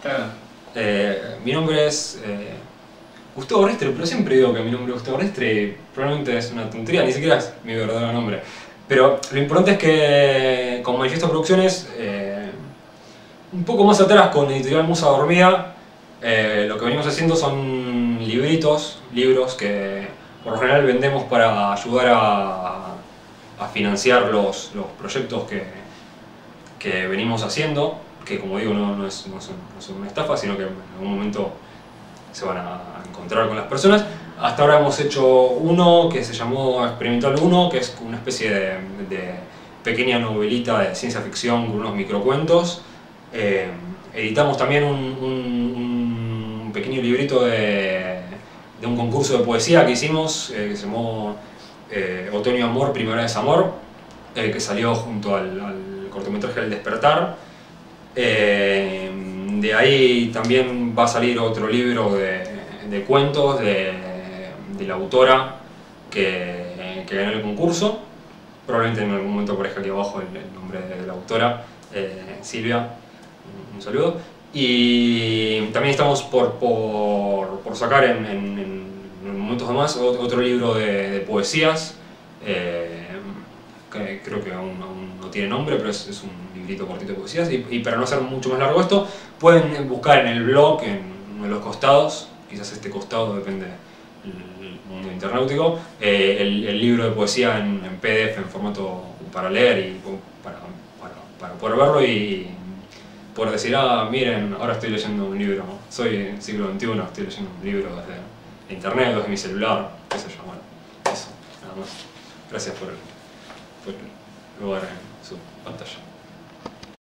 Claro. Mi nombre es Gustavo Restre, pero siempre digo que mi nombre es Gustavo Restre, probablemente es una tontería, ni siquiera es mi verdadero nombre. Pero lo importante es que con Manifiesto Producciones, un poco más atrás con Editorial Musa Dormida, lo que venimos haciendo son libros que por lo general vendemos para ayudar a financiar los proyectos que venimos haciendo, que como digo no es una estafa, sino que en algún momento se van a encontrar con las personas. Hasta ahora hemos hecho uno que se llamó Experimental 1, que es una especie de pequeña novelita de ciencia ficción con unos microcuentos. Editamos también un pequeño librito de un concurso de poesía que hicimos, que se llamó Otoño Amor, Primavera Desamor, que salió junto al cortometraje El Despertar. De ahí también va a salir otro libro de cuentos de la autora que ganó el concurso. Probablemente en algún momento aparezca aquí abajo el nombre de la autora, Silvia, un saludo. Y también estamos por sacar en momentos más otro libro de poesías, que creo que aún no tiene nombre, pero es un librito cortito de poesías. Y para no hacer mucho más largo esto, pueden buscar en el blog, en uno de los costados, quizás este costado depende del mundo internautico, el libro de poesía en PDF, en formato para leer y para poder verlo y poder decir, ah, miren, ahora estoy leyendo un libro, soy siglo XXI, estoy leyendo un libro desde internet, desde mi celular, qué sé yo, bueno, eso, nada más. Gracias por el lugar en su pantalla.